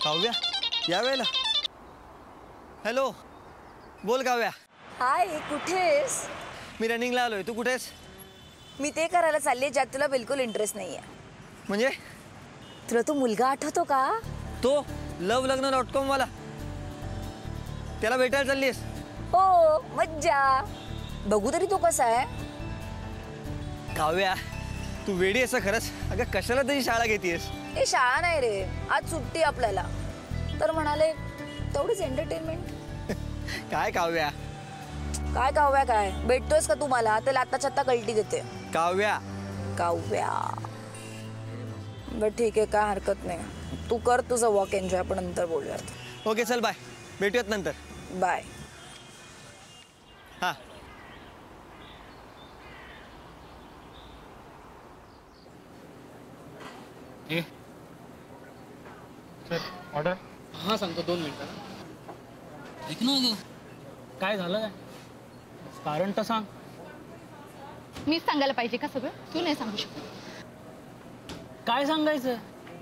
काव्या या वेळेला. हॅलो बोल काव्या. हाय कुठेस? मी रनिंगला आलोय. तू कुठेस? मी ते करायला चालले ज्यात तुला बिलकुल इंटरेस्ट नाहीये. म्हणजे तुला तो मुलगा आठवतो का? तो lovelagna.com वाला. त्याला भेटायला चाललीस? हो मज्जा. बघू तरी तो कसा आहे. काव्या तू वेडी असं खरंच. अगं कशाला तरी शाळा घेतेस? हे शाळा नाही रे, आज सुट्टी आपल्याला. तर म्हणाले तेवढीच एंटरटेनमेंट. काय काव्या? काय काव्या काय? भेटतोयस का तू मला? तर लाता छत्ता कल्टी देते. काव्या काव्या बरं ठीक आहे, काय हरकत नाही. तू कर तुझं वॉक एन्जॉय, आपण नंतर बोलूयात. ओके चल बाय, भेटूयात नंतर. बाय. हां सर ऑर्डर. हां सांगतो 2 मिनिटं. ऐक ना गं, काय झालं काय? कारण तर सांग. मीच सांगायला पाहिजे का सगळं? तू नाही सांगू शकत. काय सांगायचं?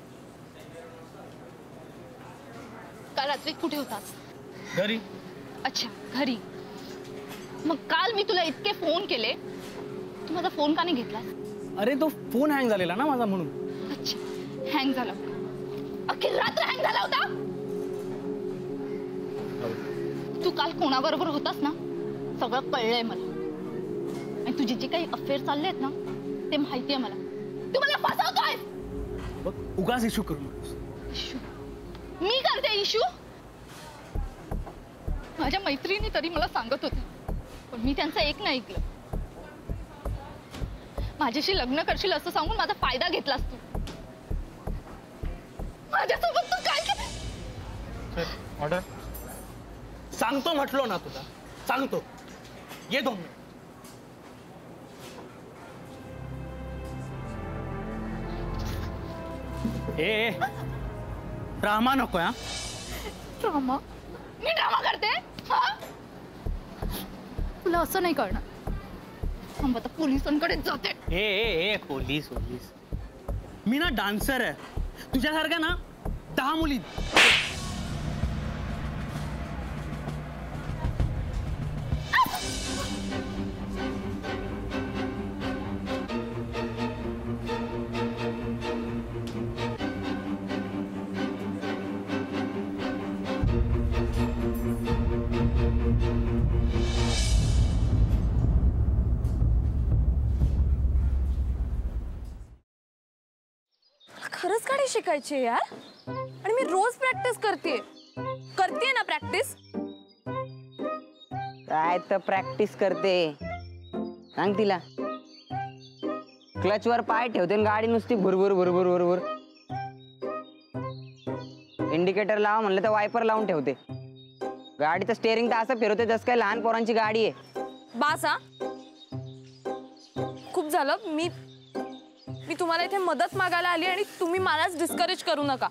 काल रात्री कुठे होतास? घरी. अच्छा घरी. मग काल मी तुला इतके फोन केले, तू माझा फोन का नाही घेतलास? अरे तो फोन हँग झालेला ना माझा म्हणून. अच्छा हँग झाला. अख्खी रात्र हँग झाला होता. तू काल कोणाबरोबर होतास ना, सगळं कळलंय मला. आणि तुझे जे काही अफेअर चालले आहेत ना, ते माहितीये मला. तू मला फसवतोय. बघ उगाच इश्यू करू नकोस. इशू मी करते इशू? माझ्या मैत्रिणी तरी मला सांगत होते, पण मी त्यांचं एक नाही ऐकलं. माझ्याशी लग्न करशील असं सांगून माझा फायदा घेतलास तू. माझ्यासोबत तू काय केलं? Sir order. सांगतो म्हटलो ना तुला, सांगतो. ये 2 मिनिट. ए ड्रामा नको. हा ड्रामा? मी ड्रामा करते? हा? तुला असं नाही कळणार. थांब आता पोलिसांकडे जाते. ए पोलीस पोलीस. मी ना डान्सर आहे. तुझ्यासारख्या ना 10 मुली. खरंच गाडी शिकायची यार. आणि मी रोज प्रॅक्टिस करते ना प्रॅक्टिस. काय तर प्रॅक्टिस करते. सांग तिला. क्लचवर पाय ठेवते आणि गाडी नुसती भुरभुर भुरभुर भुरभुर. इंडिकेटर लावा म्हणलं तर वायपर लावून ठेवते. गाडीचं स्टेअरिंग तर असं फिरवते जसं काय लहान पोरांची गाडी आहे. बास हा. खूप झालं. मी तुम्हाला इथे मदत मागायला आली आणि तुम्ही मलाच डिस्करेज करू नका.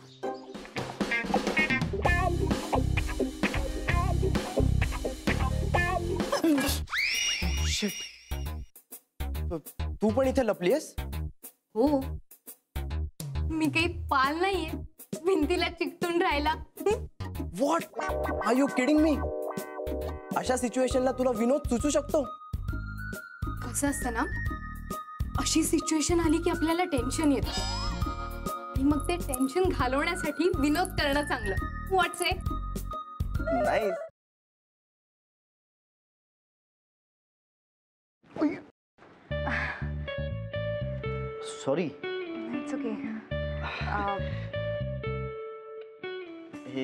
तू पण इथे लपलीयस? हो. मी काही पाल नाहीये भिंतीला चिकटून राहिला. What are you kidding me? अशा सिच्युएशनला तुला विनोद सुचू शकतो? कसं असतं ना, अशी सिच्युएशन आली की आपल्याला टेन्शन येतं आणि मग ते टेन्शन घालवण्यासाठी विनोद करणं चांगलं. What's it? नाही. सॉरी. It's okay. हे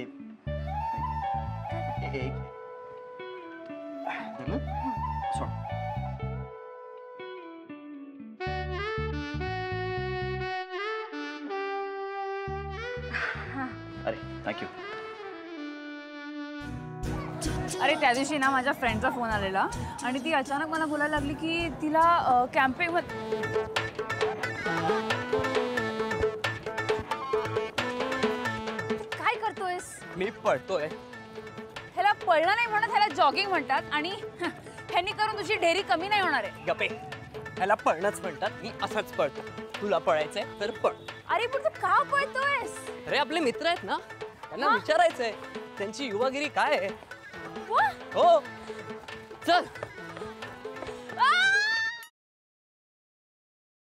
अरे थँक्यू. अरे त्या दिवशी ना माझ्या फ्रेंडचा फोन आलेला आणि ती अचानक मला बोलायला लागली की तिला कॅम्पिंग काय करतोयस? मी पळतोय. ह्याला पळणं नाही म्हणत, ह्याला जॉगिंग म्हणतात. आणि ह्यांनी करून तुझी ढेरी कमी नाही होणार आहे. गप्पे. ह्याला पळणंच म्हणतात. मी असाच पळतो. तुला पळायचंय तर पळ. अरे पण तू का पळतोयस? अरे आपले मित्र आहेत ना, त्यांना विचारायचंय त्यांची युवागिरी काय आहे. हो चल.